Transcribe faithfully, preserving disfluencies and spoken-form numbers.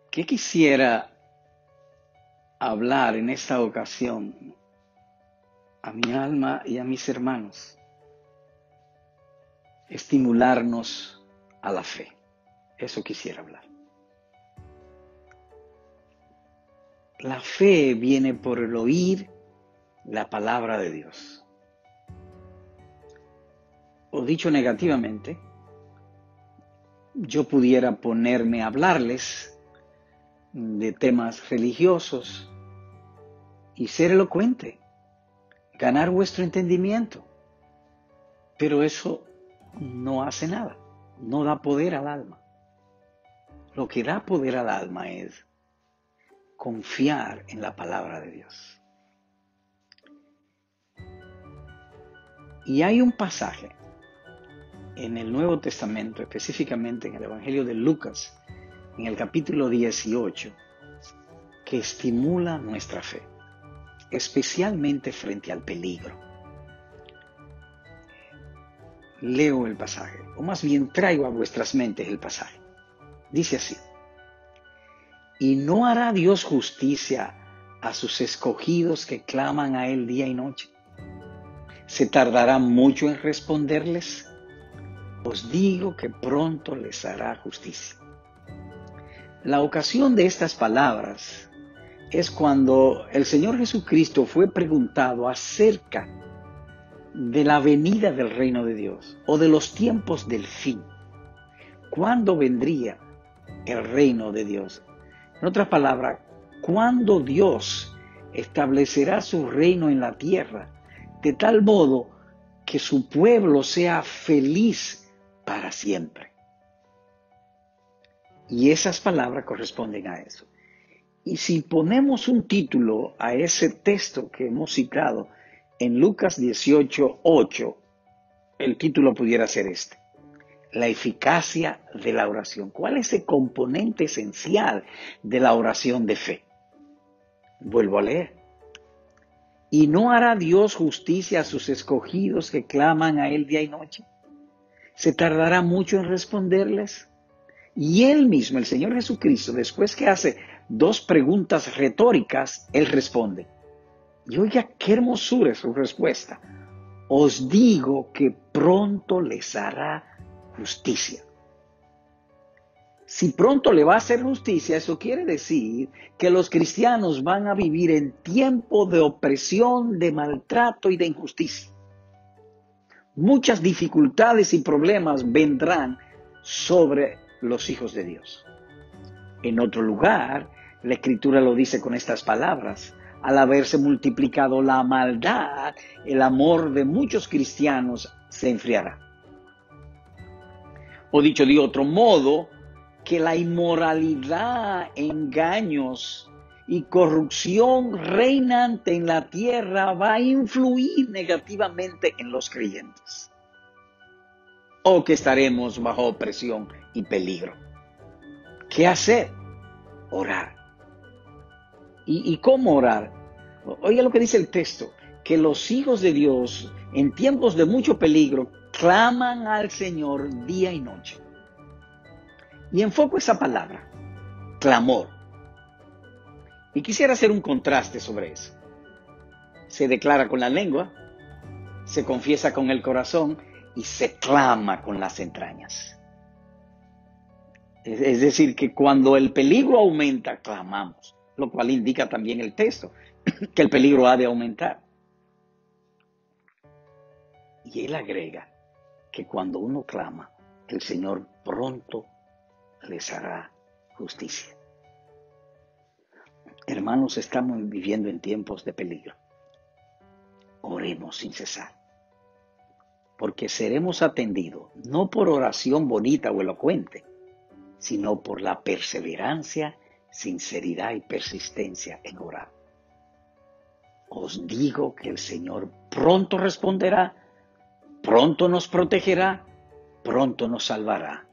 ¿Qué quisiera hablar en esta ocasión a mi alma y a mis hermanos? Estimularnos a la fe. Eso quisiera hablar. La fe viene por el oír la palabra de Dios. O dicho negativamente, yo pudiera ponerme a hablarles de temas religiosos y ser elocuente, ganar vuestro entendimiento. Pero eso no hace nada, no da poder al alma. Lo que da poder al alma es confiar en la palabra de Dios. Y hay un pasaje en el Nuevo Testamento, específicamente en el Evangelio de Lucas, en el capítulo dieciocho, que estimula nuestra fe, especialmente frente al peligro. Leo el pasaje, o más bien traigo a vuestras mentes el pasaje. Dice así: ¿y no hará Dios justicia a sus escogidos que claman a Él día y noche? ¿Se tardará mucho en responderles? Os digo que pronto les hará justicia. La ocasión de estas palabras es cuando el Señor Jesucristo fue preguntado acerca de la venida del reino de Dios o de los tiempos del fin. ¿Cuándo vendría el reino de Dios? En otras palabras, ¿cuándo Dios establecerá su reino en la tierra de tal modo que su pueblo sea feliz para siempre? Y esas palabras corresponden a eso. Y si ponemos un título a ese texto que hemos citado en Lucas dieciocho, ocho, el título pudiera ser este: la eficacia de la oración. ¿Cuál es el componente esencial de la oración de fe? Vuelvo a leer. ¿Y no hará Dios justicia a sus escogidos que claman a Él día y noche? ¿Se tardará mucho en responderles? Y Él mismo, el Señor Jesucristo, después que hace dos preguntas retóricas, Él responde. Y oiga qué hermosura es su respuesta. Os digo que pronto les hará justicia. Si pronto le va a hacer justicia, eso quiere decir que los cristianos van a vivir en tiempo de opresión, de maltrato y de injusticia. Muchas dificultades y problemas vendrán sobre los hijos de Dios. En otro lugar, la Escritura lo dice con estas palabras: al haberse multiplicado la maldad, el amor de muchos cristianos se enfriará. O dicho de otro modo, que la inmoralidad, engaños y corrupción reinante en la tierra va a influir negativamente en los creyentes. O que estaremos bajo opresión y peligro. ¿Qué hacer? Orar. ¿Y, y cómo orar? Oiga lo que dice el texto, que los hijos de Dios en tiempos de mucho peligro claman al Señor día y noche. Y enfoco esa palabra, clamor. Y quisiera hacer un contraste sobre eso. Se declara con la lengua, se confiesa con el corazón y se clama con las entrañas. Es decir, que cuando el peligro aumenta, clamamos, lo cual indica también el texto, que el peligro ha de aumentar. Y él agrega que cuando uno clama, el Señor pronto les hará justicia. Hermanos, estamos viviendo en tiempos de peligro. Oremos sin cesar, porque seremos atendidos no por oración bonita o elocuente, sino por la perseverancia, sinceridad y persistencia en orar. Os digo que el Señor pronto responderá, pronto nos protegerá, pronto nos salvará.